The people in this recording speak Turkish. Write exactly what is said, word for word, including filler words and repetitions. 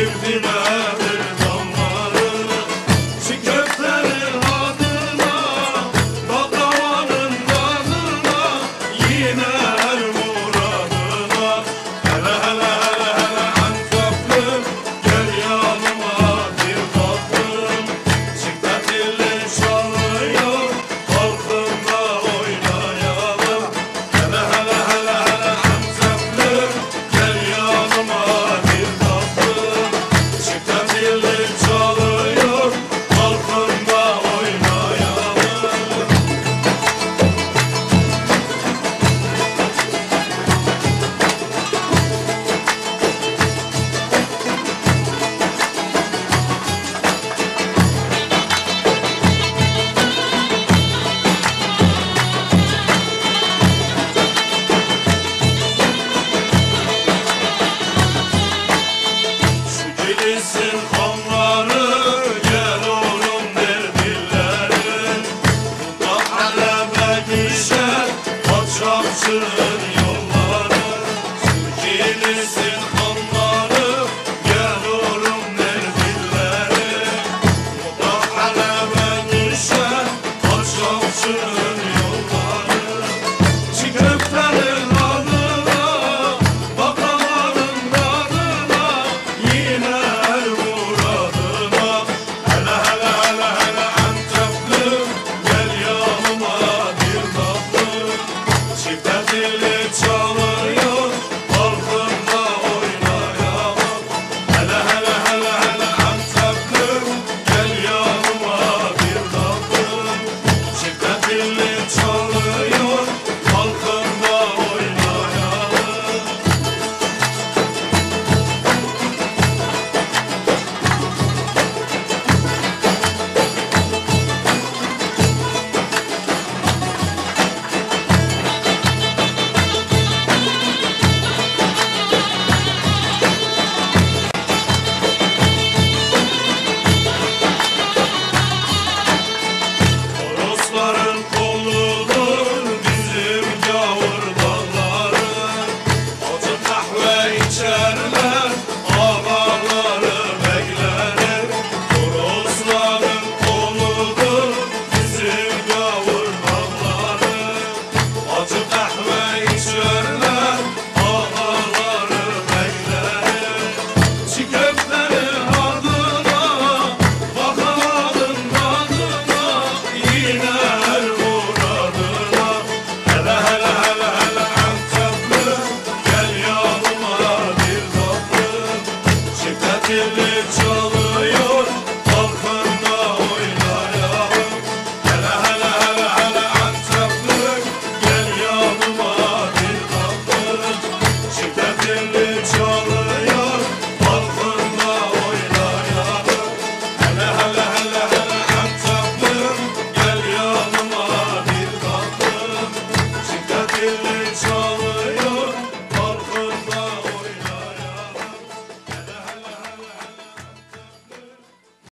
sevdiler damları. Çiğ köftenin adına, baklavanın tadına, yiner muradına. Hele hele hele hele Anteplim, gel yanıma bir tatlım. Çifte dilli çalıyor, halkımda oynayalım. Hele hele hele hele Anteplim, gel yanıma bir tatlım. Çifte dilli çalıyor, halkımda oynayalım. Şu Kilis'in kanları, gel oğlum der dillerin. Bundan aleme düşer kaçakçının yolları. Şu Kilis'in kanları, gel oğlum der dillerin. Bundan aleme düşer kaçakçının yolları. Çiğ köftenin adına, baklavanın tadına, yiner muradına. Hele hele hele hele Anteplim, gel yanıma bir tatlım. Çifte dilli çalıyor, halkımda oynayalım. Hele hele hele hele Anteplim, gel yanıma bir tatlım. Çifte dilli çalıyor, halkımda oynayalım. Torosların koludur bizim gavur dağları. Acı kahve içerler ağaları beyleri. Torosların koludur bizim gavur dağları. Acı kahve içerler ağaları beyleri. Çiğ köftenin adına, baklavanın tadına, yiner muradına. Hele hele hele hele Anteplim, gel yanıma bir tatlım. Çifte dilli çal